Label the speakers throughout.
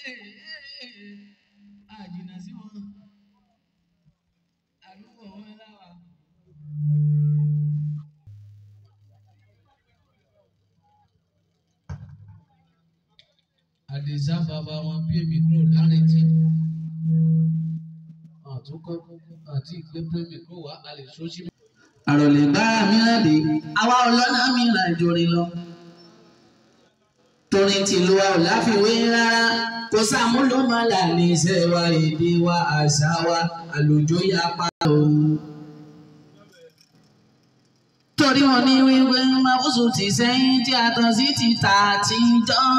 Speaker 1: àjìnà sí wọn àdúgbò wọn láwà. Àdìsá bàbá wọn bí èmi kúrò lárètí àtúkọ́ àti ìgbé pèmí kúrò wá alẹ́ sósì. Àròlé bá mìíràn dé àwa ọlọ́nà mìíràn ìjòrè lọ. Torin tìlú wa ò láfiwé rárá kò sàmúlò mọ́là ní iṣẹ́ wa èdè wa àṣà wa àlùjọ yapa o. Torí wọn ní wíwé mábùsùn ti sẹ́yìn tí a tàn sí ti tà tí ń dán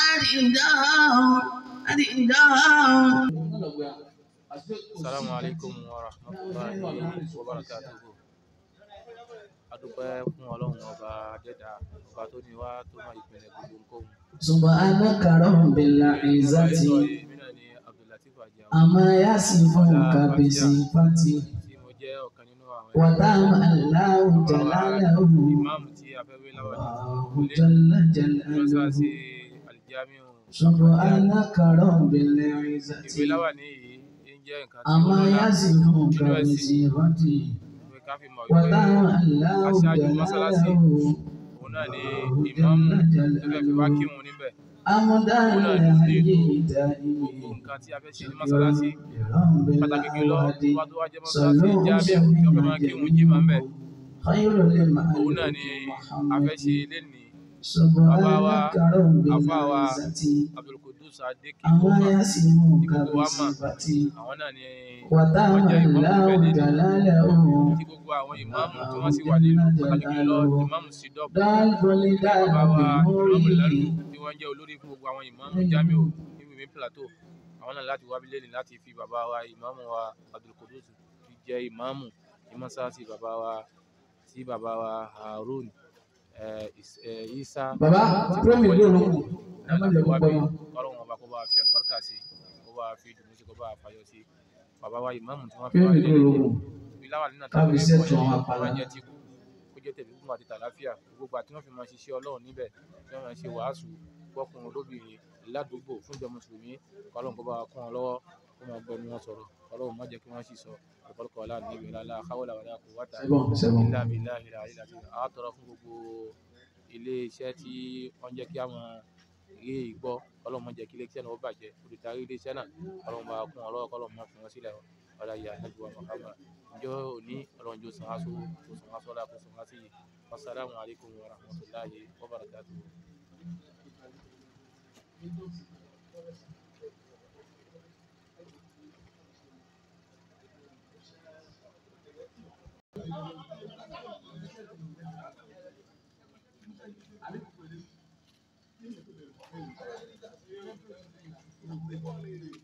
Speaker 1: láti dán.
Speaker 2: Assalamu alaikum warahmatullahi wabarakatuh. Adúpẹ́ fún Ọlọ́run ọba Adẹ́dà, ọba tó ní wá tó máa ìpìlẹ̀ gbogbo nǹkan.
Speaker 1: Subhanaka rabbil izzati amma yasifuna bisifati wa ta'ala jalaluhu jalla jalaluhu. Subhanaka rabbil izzati amma yasifuna bisifati wa ta'ala jalaluhu.
Speaker 2: Òun náà ni ìmáàmù tó fẹ́ fi wá kírun níbẹ̀. Òun náà ni gbogbo nǹkan tí a fẹ́ ṣe ní mọ́sálásí. Pàtàkì jùlọ wá tó wá jẹ́ mọ́sálásí Jámíù tí wọ́n fẹ́ máa kírun jímọ̀ ńbẹ̀. Òun náà ni a fẹ́ ṣe lénìí. Bàbá wa, àfáà wa, Abdulqudus Adékìkọ́mà tí gbogbo wa mọ̀. Àwọn náà ni wọ́n jẹ́ ìmáàmù níbẹ̀ lénìí. Tí gbogbo àwọn ìmáàmù tí wọ́n sì wà nínú pàtàkì jùlọ ìmáàmù Sidok. Bàbá wa ìmáàmù Lẹ́rù tí wọ́n jẹ́ olórí fún gbogbo àwọn ìmáàmù Jámíù ní Wùmí Plateau. Àwọn náà láti wá bí lénìí láti fi bàbá wa ìmáàmù wa Abdulqudus fi jẹ́ ìmáàmù ní mọ́sálásí bàbá wa Harun Isa.
Speaker 1: Bàbá pírẹ́mì ló ló kù ẹ má jẹ́ kó pẹ́ mọ́.
Speaker 2: Ọlọ́run ọba kó bá fi àlùbáríkà sí, kó bá fi dùnú sí, kó bá fàyọ sí. Bàbá wa ìmáàmù tí wọ́n fi wá lénìí ìláwà nínú àtàwọn ẹ̀kọ́ jẹ́ ti kú kó jẹ́ tẹ̀lé fún àti tàlàáfíà gbogbo àti wọ́n fi máa ṣiṣẹ́ Ọlọ́run níbẹ̀ tí wọ́n máa ṣe wàásù gbọ́kùnrin olóbìnrin ládùúgbò fún ìjọ mùsùlùmí. Ọlọ́run kó bá kún wọn lọ́wọ́ kó máa gbẹnu wọn sọ̀rọ̀. Ọlọ́run má jẹ́ kí wọ́n sì sọ ọ̀pọ̀lọpọ̀ ọ̀la níbi ìlàlá káwọ́lá wàlá kò wá tà ilá mi láhi láhi láti àtọ̀rọ̀ fún gbogbo ilé iṣẹ́ tí wọ́n jẹ́ kí àwọn rí ìgbọ́. Ọlọ́run má jẹ́ kí ilé iṣẹ́ náà ó bàjẹ́. Olùdarí ilé iṣẹ́ náà Ọlọ́run bá kún wọn lọ́wọ́ kó Ọlọ́run má fi wọn sílẹ̀ ọ̀la ìyá àjẹjù àwọn ọ̀kadà. Ọjọ́ òní Ọlọ́run jó san aṣọ kó san aṣọ ọlá kó san aṣọ yìí. Wassalamu alaikum warahmatullahi wabarakatuh.
Speaker 3: Thank you.